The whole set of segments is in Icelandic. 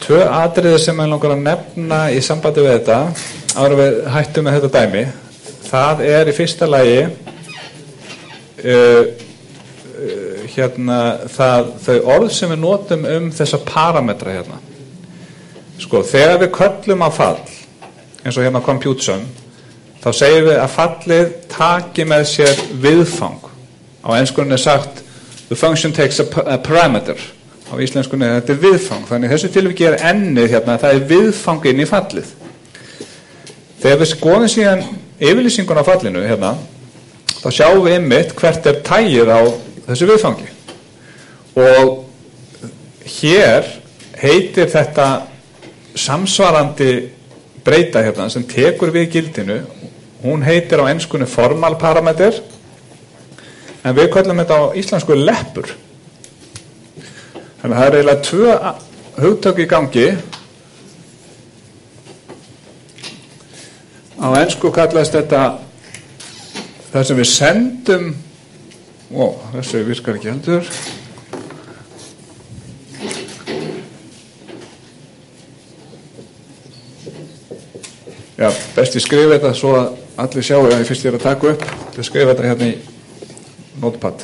tvö atriði sem ég langar að nefna í sambandi við þetta áður en við hættum með þetta dæmi. Það í fyrsta lagi þau orð sem við notum þessa parametra hérna. Sko, þegar við köllum á fall eins og hérna compute sum, þá segjum við að fallið taki með sér viðfang. Á enskunni sagt the function takes a parameter. Á íslenskunni þetta viðfang. Þannig þessu tilviki ennið hérna, það viðfang inn í fallið. Þegar við skoðum síðan yfirlýsingun á fallinu hérna, þá sjáum við einmitt hvert tagið á þessu viðfangi. Og hér heitir þetta samsvarandi breyta hérna sem tekur við gildinu, hún heitir á enskunni formal parameter, en við köllum þetta á íslensku leppur. Þannig að það eiginlega tvö hugtök í gangi. Á ensku kallast þetta það sem við sendum þessu virkar ekki heldur. Já, best ég skrifa þetta svo að allir sjáu að ég fyrst að taka upp. Ég skrifa þetta hérna í notepad.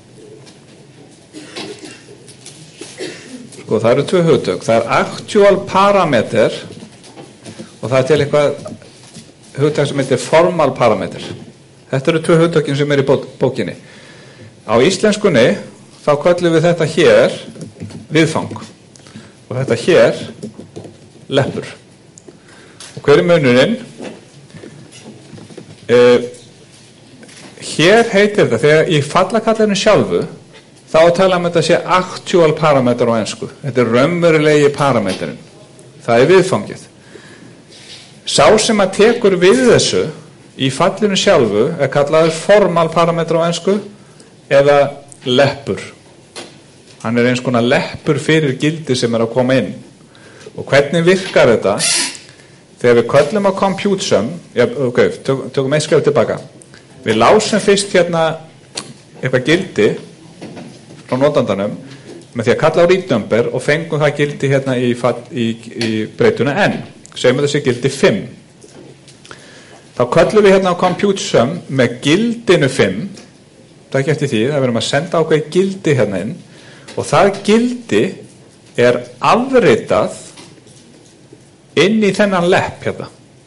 Sko, það eru tvö hugtök. Það actual parameter og það til eitthvað hugtök sem heitir formal parameter. Þetta eru tvö hugtökin sem í bókinni. Á íslenskunni þá köllum við þetta hér viðfang og þetta hér leppur. Og hver munurinn? Hér heitir þetta, þegar í fallakallinu sjálfu þá tala þetta sé actual parameter á ensku. Þetta raunverulegi parameterinn. Það viðfangið. Sá sem að tekur við þessu í fallinu sjálfu kallaður formal parameter á ensku eða leppur. Hann eins konar leppur fyrir gildi sem að koma inn. Og hvernig virkar þetta? Þegar við köllum á compute sum, tökum eitt skref tilbaka. Við lásum fyrst hérna eitthvað gildi frá notandanum með því að kalla á read number og fengum það gildi hérna í breytuna n. Segjum þessi gildi 5. Þá köllum við hérna á compute sum með gildinu 5. Það ekki eftir því, það verðum að senda ákveð gildi hérna inn og það gildi afritað inn í þennan lepp hérna.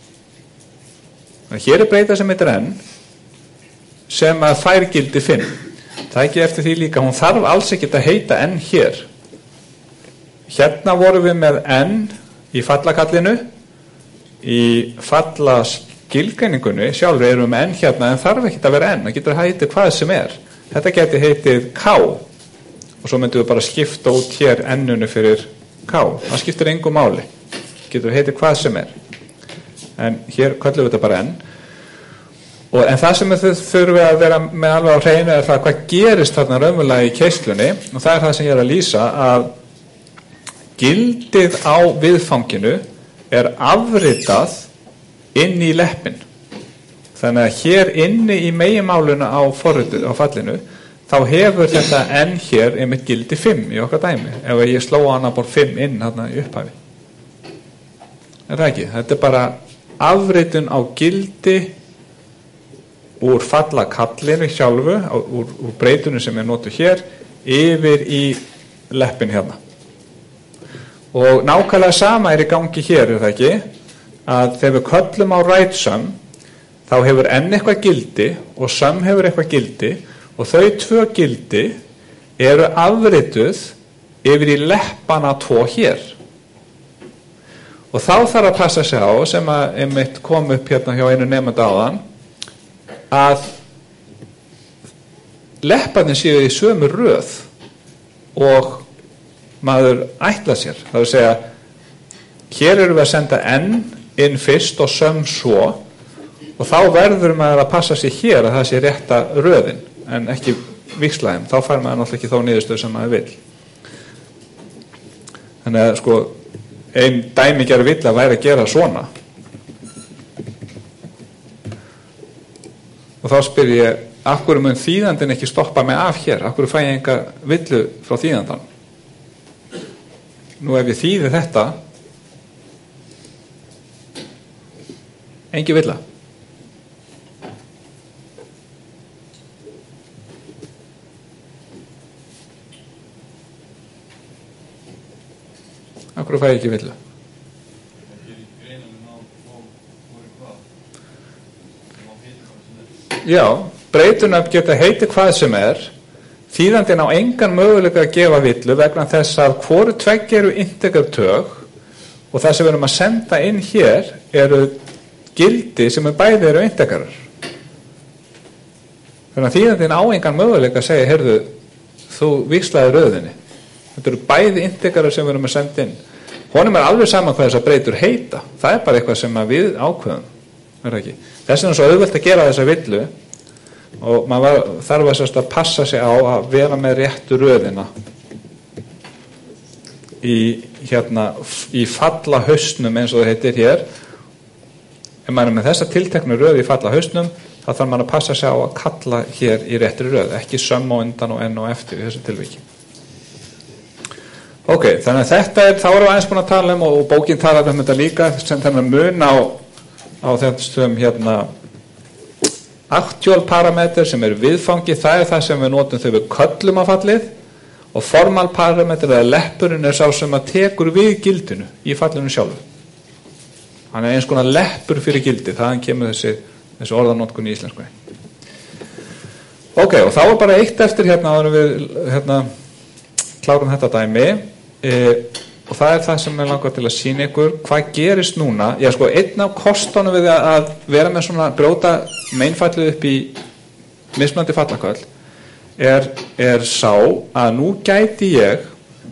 Hér breyta sem heitir n sem að fær gildi 5. Það ekki eftir því líka, hún þarf alls ekki að heita n hér. Hérna vorum við með n í fallakallinu, í fallaskilgreiningunni sjálfur erum við með n hérna en þarf ekki að vera n, það getur heitið hvað sem Þetta geti heitið k og svo myndum við bara skipta út hér n-unu fyrir k. Það skiptir engu máli. Getur heitið hvað sem en hér köllum við þetta bara n en það sem við þurfum að vera með alveg á hreinu það hvað gerist þarna raunverulega í keyslunni og það það sem ég að lýsa að gildið á viðfanginu afritað inn í leppin þannig að hér inni í meginmáluna á fallinu þá hefur þetta n hér einmitt gildi 5 í okkar dæmi ef ég sló hana bort 5 inn þarna í upphafi. Það ekki, þetta bara afritun á gildi úr fallakallinu sjálfu, úr breytunum sem notu hér, yfir í leppin hérna. Og nákvæmlega sama í gangi hér, það ekki, að þegar við köllum á write sum, þá hefur n eitthvað gildi og sum hefur eitthvað gildi og þau tvö gildi afrituð yfir í leppana 2 hér. Og þá þarf að passa sig á, sem að einmitt kom upp hérna hjá einu nemanda áðan, að lepparnir séu í sömu röð og maður ætla sér. Það vil segja, hér erum við að senda n inn fyrst og sum svo og þá verður maður að passa sig hér að það sé rétta röðin en ekki víxlaðum. Þá fær maður náttúrulega ekki þá niðurstöðu sem maður vil. Þannig að sko ein dæmigerð villa væri að gera svona og þá spyr ég af hverju mun þýðandinn ekki stoppa mig af hér, af hverju fæ ég enga villu frá þýðandan. Nú ef ég þýði þetta engin villa. Af hverju fæ ég ekki villu? Já, breytunöfn geta heiti hvað sem þýðandinn á engan möguleika að gefa villu vegna þess að hvoru tveggja eru integertög og það sem við erum að senda inn hér eru gildi sem bæði eru integerar. Þannig að þýðandinn á engan möguleika að segja, heyrðu, þú víxlaði röðinni. Þetta eru bæði integerar sem við erum að senda inn. Honum alveg saman hvað þessar breytur heita. Það bara eitthvað sem við ákveðum. Þess vegna er svo auðvelt að gera þessa villu og maður þarf að passa sig á að vera með réttu röðina í falla haustnum eins og það heitir hér. Ef maður er með þessa tilteknu röð í falla haustnum þá þarf maður að passa sig á að kalla hér í réttri röð, ekki söm og undan og enn og eftir í þessu tilviki. Ok, þannig að þá erum við aðeins búin að tala og bókin talar þetta líka sem þennan mun á þessum actual parameter sem viðfangi, það það sem við notum þegar við köllum á fallið og formal parameter eða leppurinn sá sem að tekur við gildinu í fallinu sjálfu. Hann eins konar leppur fyrir gildi, þaðan kemur þessi orðanotkun í íslenskunni. Ok, og þá bara eitt eftir áður en við klárum þetta dæmi og það það sem ég langar til að sýna ykkur hvað gerist núna. Já, sko, einn af kostunum við að vera með svona brjóta meinfallið upp í mismunandi fallaköll sá að nú gæti ég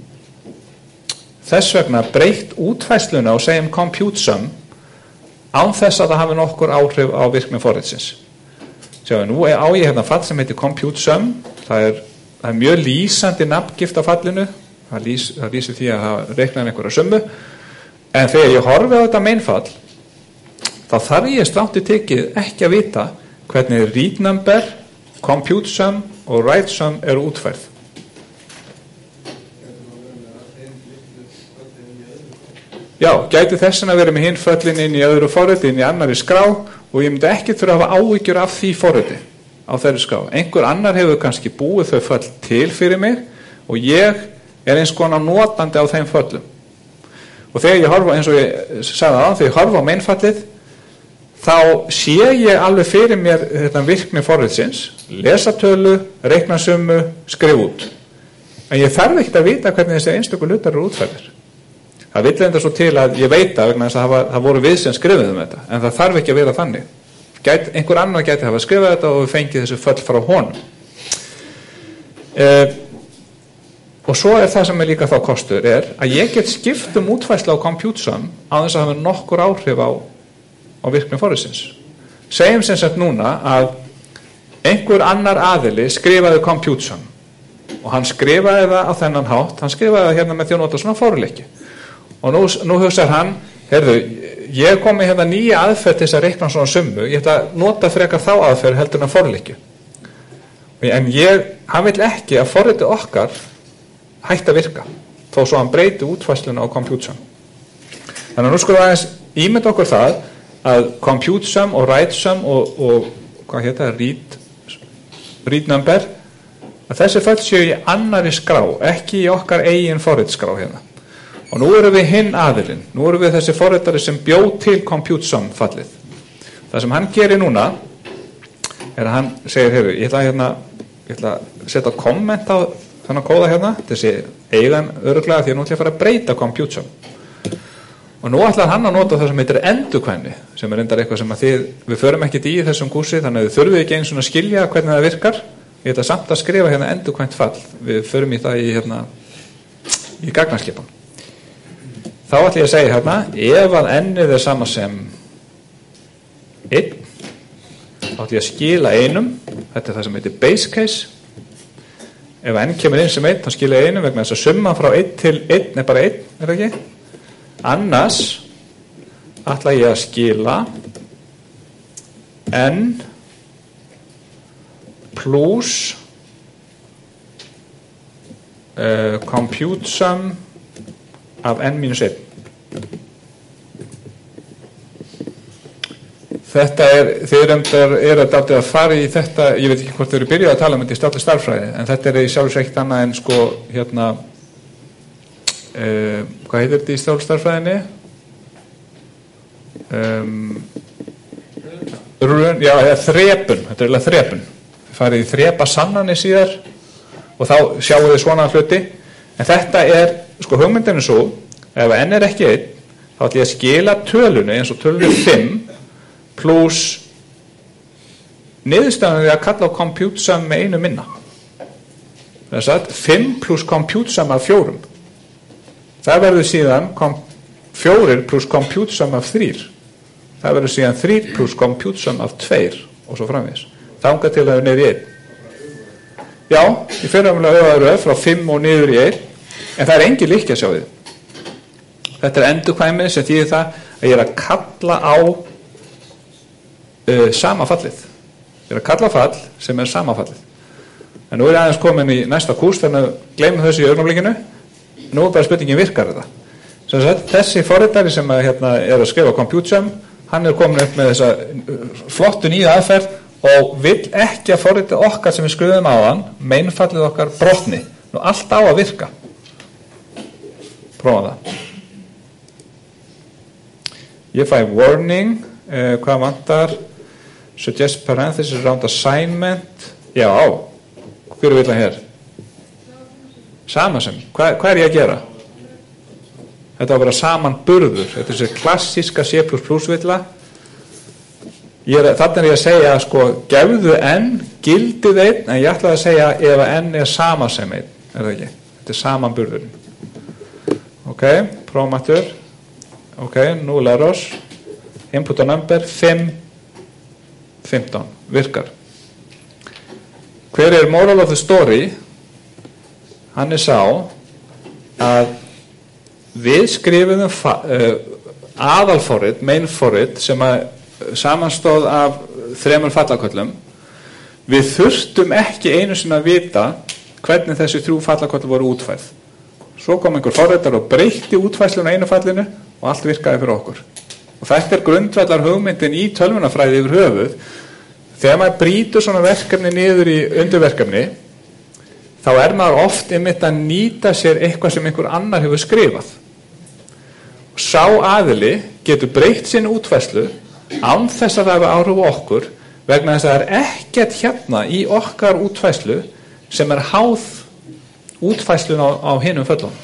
þess vegna breytt útfærsluna og segjum compute sum án þess að það hafi nokkur áhrif á virkni forritsins. Sjáðu, nú á ég fall sem heitir compute sum. Það er mjög lýsandi nafngift á fallinu. Það lýsir því að það reiknar einhverja summu, en þegar ég horfi á þetta meinfall þá þarf ég strangt í tekið ekki að vita hvernig read number, compute sum og write sum eru útfærð. Já, gæti þessin að vera með hinn föllin inn í öðru forriti, inn í annari skrá og ég myndi ekki þurfa að hafa áhyggjur af því forriti á þeirri skrá. Einhver annar hefur kannski búið þau föll til fyrir mig og ég eins konar notandi á þeim föllum. Og þegar ég horfa, eins og ég sagði þegar ég horfa á meinfallið þá sé ég alveg fyrir mér þetta virkni forritsins, lesa tölu, reikna summu, skrifa út. En ég þarf ekkert að vita hvernig þessi einstöku hlutar eru útfærðir. Það vill enda svo til að ég veit vegna þess að það voru við sem skrifuðum þetta, en það þarf ekki að vera þannig. Einhver annar gæti hafa skrifað þetta og við fengið þessu föll frá honum. Og svo það sem líka þá kostur að ég get skipt útfærslu á compute sum á þess að hafa nokkur áhrif á virkni forritsins. Segjum sem sagt núna að einhver annar aðili skrifaði compute sum og hann skrifaði það á þennan hátt, hann skrifaði það hérna með því að nota svona forleiki. Og nú hugsar hann, heyrðu, ég komi hérna nýja aðferð til þess að reikna svona summu, ég ætla að nota frekar þá aðferð heldur en forleiki. En hann vill ekki að forritið okkar hægt að virka, þó svo hann breyti útfærsluna á compute sum. Þannig að nú skulum við aðeins ímynda okkur það að compute sum og write sum og hvað hétt það, read number, að þessi föll séu í annari skrá, ekki í okkar eigin forritskrá hérna. Og nú erum við hinn aðilinn, nú erum við þessi forritari sem bjó til compute sum fallið. Það sem hann gerir núna að hann segir, heyrðu, ég ætla að setja komment á þannig að kóða hérna, þessi eigan örugglega því að nú ætla ég að fara að breyta compute sum. Og nú ætlar hann að nota það sem heitir endurkvæmni, sem reyndar eitthvað sem að við förum ekkert í þessum kúrsi, þannig að þið þurfið ekki eins og að skilja hvernig það virkar. Ég ætla samt að skrifa hérna endurkvæmt fall. Við förum í það í gagnarskipan. Þá ætla ég að segja hérna, ef að n sama sem 1, þá ætla ég að skila 1, þetta það sem heitir base case. Ef n kemur inn sem 1, þá skilja ég 1 vegna þess að summan frá 1 til 1 bara 1, það ekki? Annars ætla ég að skila n plus compute sum af n minus 1. Þetta þið eru að fara í þetta, ég veit ekki hvort þau eru byrjuð að tala um þetta í stafli starffræði, en þetta í sjálfs ekkert annað en sko hvað heitir þetta í stafli starffræðinni? Þrepun, þetta er þrepun. Þið farið í þrepa sannanir síðar og þá sjáu þið svona hluti, en þetta sko hugmyndin svo, ef n er ekki 1, þá ætlum ég að skila tölunni eins og tölunni 5 pluss niðurstaðan við að kalla á compute sum með einu minna. Þess að 5 pluss compute sum af 4. Það verður síðan 4 pluss compute sum af 3. Það verður síðan 3 pluss compute sum af 2 og svo framvegis. Þangað til að það niður í 1. Já, ég fyrir að öfa röð frá 5 og niður í 1, en það engin líkja sjá þið. Þetta endurkvæmið sem þýðir það að ég að kalla á sama fallið. Ég að kalla fall sem sama fallið. En nú ég aðeins komin í næsta kúrs, þannig að gleymum þessu í augnablikinu. Nú bara spurningin, virkar þetta? Þessi forritari sem að skrifa compute sum, hann komin upp með þessa flottu nýja aðferð og vill ekki að forrita okkar sem við skrifum á hann, meinfallið okkar brotni. Nú allt á að virka. Prófa það. Ég fæ warning, hvað vantar? Suggest parenthesis around assignment. Já, hver vil hann hér? Samansemi. Hvað er ég að gera? Þetta á að vera samanburður. Þetta er þessi klassíska C++ villa. Þarna er ég að segja sko, gefðu n gildið 1, en ég ætla að segja ef n er samansemi 1, er það ekki? Þetta er samanburðurinn. Ok, prófumættur. Ok, null errors. Input og number 5 15, virkar. Hver er moral of the story? Hann er sá að við skrifum aðalforrit, mainforrit, sem að samanstóð af 3 fallaköllum. Við þurftum ekki einu sinni að vita hvernig þessi 3 fallaköll voru útfærð. Svo kom einhver forritar og breytti útfærslun á einu fallinu og allt virkaði fyrir okkur. Og þetta er grundvallar hugmyndin í tölvunarfræði yfir höfuð. Þegar maður brýtur svona verkefni niður í undirverkefni, þá er maður oft einmitt að nýta sér eitthvað sem einhver annar hefur skrifað. Og sá aðili getur breytt sinni útfærslu án þess að það hefur áhrif á okkur, vegna þess að það er ekkert hérna í okkar útfærslu sem er háð útfærslun á hinum föllum.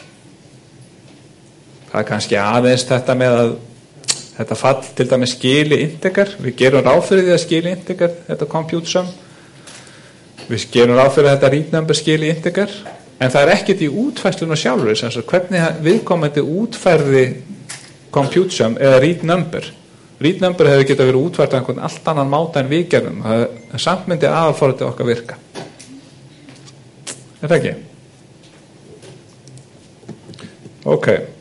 Það er kannski aðeins þetta með að þetta fall til dæmis skili integer. Við gerum ráð fyrir því að skili integer, þetta compute sum. Við gerum ráð fyrir að þetta read number skili integer, en það er ekkert í útfærslunum sjálfur, sem að hvernig viðkomandi útfærði compute sum eða read number. Read number hefur getað verið útfært á einhvern allt annan máta en við gerum. Það er samt myndi aðalforritið okkar virka. Er það ekki? Ok.